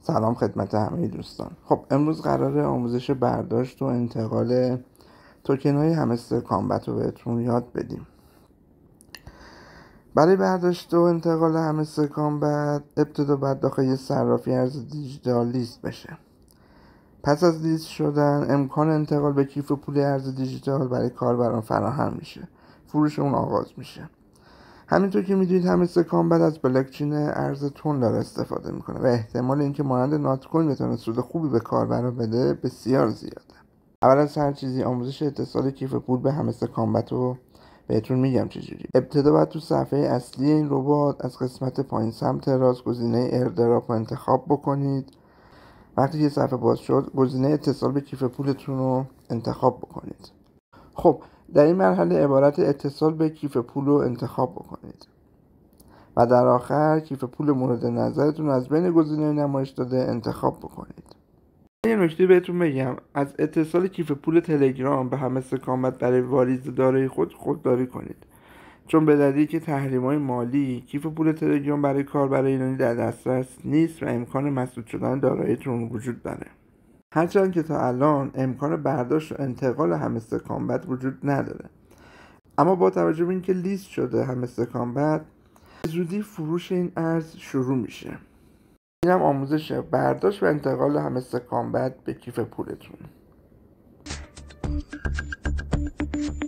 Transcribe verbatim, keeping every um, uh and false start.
سلام خدمت همه دوستان. خب امروز قراره آموزش برداشت و انتقال توکن های همستر کامبت رو بهتون یاد بدیم. برای برداشت و انتقال همستر کامبت ابتدا باید داخل یه صرافی ارز دیجیتال لیست بشه. پس از لیست شدن امکان انتقال به کیف پول ارز دیجیتال برای کاربران فراهم میشه. فروش اون آغاز میشه. همینطور که میدونید همستر کامبت از بلاکچین ارز تون داره استفاده میکنه و احتمال اینکه مانند نات کوین بتونه سود خوبی به کاربرا بده بسیار زیاده. اول از هر چیزی آموزش اتصال کیف پول به همستر کامبت رو بهتون میگم چجوری. ابتدا باید تو صفحه اصلی این ربات از قسمت پایین سمت راست گزینه ایردراپ رو انتخاب بکنید. وقتی که صفحه باز شد گزینه اتصال به کیف پولتون رو انتخاب بکنید. خب در این مرحله عبارت اتصال به کیف پول رو انتخاب بکنید و در آخر کیف پول مورد نظرتون از بین گزینه‌های نمایش داده انتخاب بکنید. یه نکته بهتون بگم، از اتصال کیف پول تلگرام به همستر کامبت برای واریز دارایی خود خودداری کنید، چون به دلیلی که تحریم‌های مالی کیف پول تلگرام برای کاربرای ایرانی در دسترس نیست و امکان مسدود شدن داراییتون وجود داره. هرچند که تا الان امکان برداشت و انتقال همستر کامبت وجود نداره، اما با توجه به اینکه لیست شده همستر کامبت زودی فروش این ارز شروع میشه. اینم آموزش برداشت و انتقال همستر کامبت به کیف پولتون.